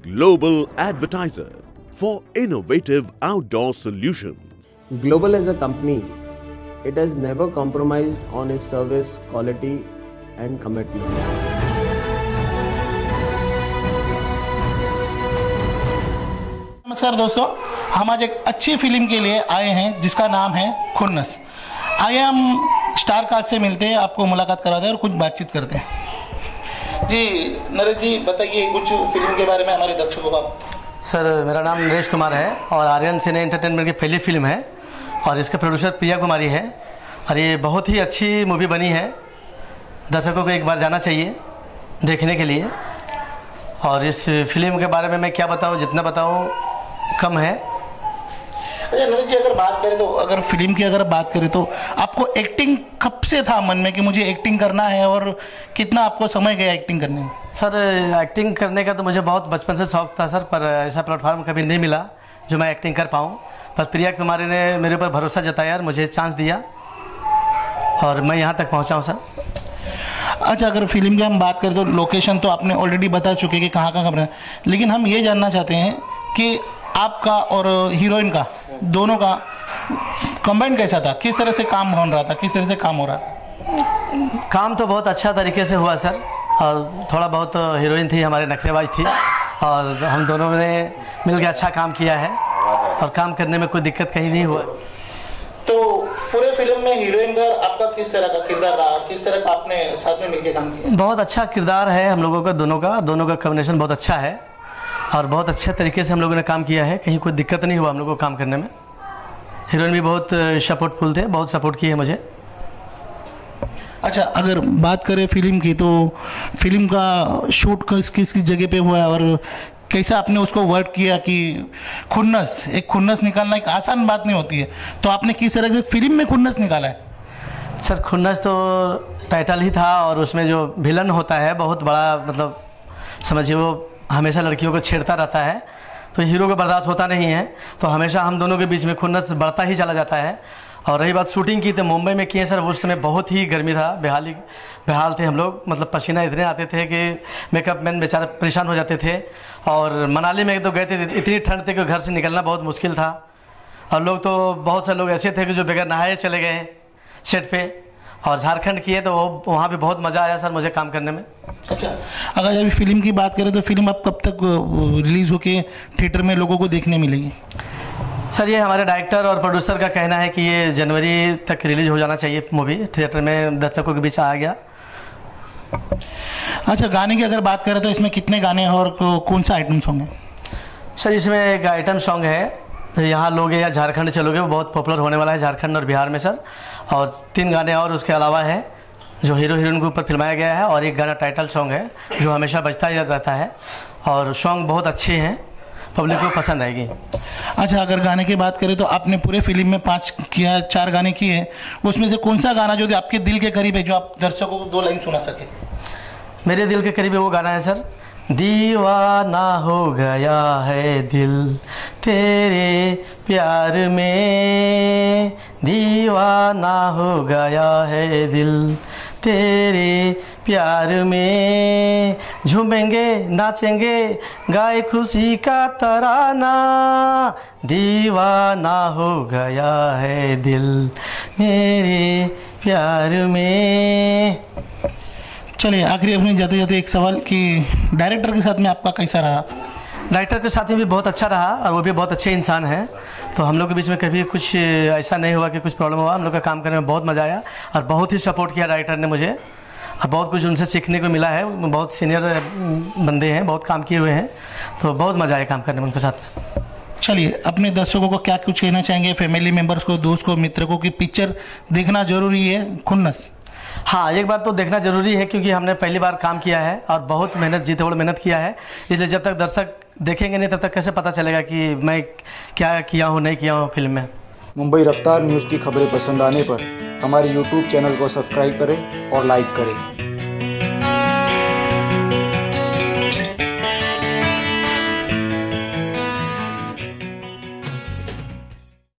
global advertiser for innovative outdoor solutions. Global as a company, it has never compromised on its service quality and commitment. नमस्कार दोस्तों, हम आज एक अच्छी film के लिए आए हैं जिसका नाम है खुन्नस। आइए हम स्टार कास्ट से मिलते हैं, आपको मुलाकात कराते हैं और कुछ बातचीत करते हैं। जी नरेश जी, बताइए कुछ फिल्म के बारे में हमारे दर्शकों को आप। सर, मेरा नाम नरेश कुमार है और आर्यन सिने एंटरटेनमेंट की पहली फिल्म है और इसके प्रोड्यूसर प्रिया कुमारी है और ये बहुत ही अच्छी मूवी बनी है। दर्शकों को एक बार जाना चाहिए देखने के लिए। और इस फिल्म के बारे में मैं क्या बताऊँ, जितना बताऊँ कम है। अच्छा नरेश जी, अगर बात करें तो अगर फिल्म की अगर बात करें तो आपको एक्टिंग कब से था मन में कि मुझे एक्टिंग करना है और कितना आपको समय गया एक्टिंग करने में? सर, एक्टिंग करने का तो मुझे बहुत बचपन से शौक़ था सर, पर ऐसा प्लेटफॉर्म कभी नहीं मिला जो मैं एक्टिंग कर पाऊँ। पर प्रिया कुमारी ने मेरे ऊपर भरोसा जताया और मुझे चांस दिया और मैं यहाँ तक पहुँचा हूँ सर। अच्छा, अगर फिल्म की हम बात करें तो लोकेशन तो आपने ऑलरेडी बता चुके कि कहाँ कहाँ करना है, लेकिन हम ये जानना चाहते हैं कि आपका और हीरोइन का दोनों का कंबाइन कैसा था, किस तरह से काम हो रहा था, किस तरह से काम हो रहा था? काम तो बहुत अच्छा तरीके से हुआ सर, और थोड़ा बहुत हीरोइन थी हमारे नखरेबाज थी और हम दोनों ने मिलकर अच्छा काम किया है और काम करने में कोई दिक्कत कहीं नहीं हुआ। तो पूरे फिल्म में हीरोइन का आपका किस तरह का किरदार रहा, किस तरह का आपने साथ में मिलकर काम किया? बहुत अच्छा किरदार है हम लोगों का, दोनों का कॉम्बिनेशन बहुत अच्छा है और बहुत अच्छे तरीके से हम लोगों ने काम किया है। कहीं कोई दिक्कत नहीं हुआ हम लोगों को काम करने में। हीरोइन भी बहुत सपोर्टफुल थे, बहुत सपोर्ट किए मुझे। अच्छा, अगर बात करें फिल्म की तो फिल्म का शूट किस किस जगह पे हुआ है और कैसा आपने उसको वर्क किया कि खुन्नस निकालना एक आसान बात नहीं होती है, तो आपने किस तरह से फिल्म में खुन्नस निकाला है? सर, खुन्नस तो टाइटल ही था और उसमें जो विलन होता है बहुत बड़ा, मतलब समझिए वो हमेशा लड़कियों को छेड़ता रहता है, तो हीरो को बर्दाश्त होता नहीं है, तो हमेशा हम दोनों के बीच में खुन्नस बढ़ता ही चला जाता है। और रही बात शूटिंग की, तो मुंबई में किए सर, उस समय बहुत ही गर्मी था, बेहाल थे हम लोग, मतलब पसीना इतने आते थे कि मेकअप मैन बेचारे परेशान हो जाते थे। और मनाली में तो गए थे, इतनी ठंड थी कि घर से निकलना बहुत मुश्किल था और लोग तो बहुत से लोग ऐसे थे कि जो बगैर नहाए चले गए सेट पे। और झारखंड किए तो वहाँ भी बहुत मज़ा आया सर मुझे काम करने में। अच्छा, अगर अभी फिल्म की बात करें तो फिल्म अब कब तक रिलीज़ होके थिएटर में लोगों को देखने मिलेगी? सर, ये हमारे डायरेक्टर और प्रोड्यूसर का कहना है कि ये जनवरी तक रिलीज हो जाना चाहिए मूवी, थिएटर में दर्शकों के बीच आ गया। अच्छा, गाने की अगर बात करें तो इसमें कितने गाने हैं और कौन सा आइटम सॉन्ग है? सर, इसमें एक आइटम सॉन्ग है, यहाँ लोग या झारखंड चलोगे, वो बहुत पॉपुलर होने वाला है झारखंड और बिहार में सर। और 3 गाने और उसके अलावा है जो हीरो हीरोइन के ऊपर फिल्माया गया है और एक गाना टाइटल सॉन्ग है जो हमेशा बजता ही रहता है और सॉन्ग बहुत अच्छे हैं, पब्लिक को पसंद आएगी। अच्छा, अगर गाने की बात करें तो आपने पूरे फिल्म में 4 गाने किए, उसमें से कौन सा गाना जो आपके दिल के करीब है, जो आप दर्शकों को 2 लाइन सुना सके? मेरे दिल के करीब वो गाना है सर, दीवाना हो गया है दिल तेरे प्यार में, दीवाना हो गया है दिल तेरे प्यार में, झूमेंगे नाचेंगे गाए खुशी का तराना, दीवाना हो गया है दिल मेरे प्यार में। चलिए, आखिरी अपने जाते जाते एक सवाल कि डायरेक्टर के साथ में आपका कैसा रहा? डायरेक्टर के साथ में भी बहुत अच्छा रहा और वो भी बहुत अच्छे इंसान हैं, तो हम लोग के बीच में कभी कुछ ऐसा नहीं हुआ कि कुछ प्रॉब्लम हुआ। हम लोग का काम करने में बहुत मज़ा आया और बहुत ही सपोर्ट किया डायरेक्टर ने मुझे और बहुत कुछ उनसे सीखने को मिला है। बहुत सीनियर बंदे हैं, बहुत काम किए हुए हैं, तो बहुत मज़ा आया काम करने में उनके साथ में। चलिए, अपने दर्शकों को क्या कुछ कहना चाहेंगे, फैमिली मेम्बर्स को, दोस्त को, मित्र को कि पिक्चर देखना जरूरी है खुन्नस? हाँ, एक बार तो देखना ज़रूरी है क्योंकि हमने पहली बार काम किया है और बहुत मेहनत जी तोड़ मेहनत किया है, इसलिए जब तक दर्शक देखेंगे नहीं तब तक कैसे पता चलेगा कि मैं क्या किया हूँ नहीं किया हूँ फिल्म में। मुंबई रफ्तार न्यूज़ की खबरें पसंद आने पर हमारे YouTube चैनल को सब्सक्राइब करें और लाइक करें।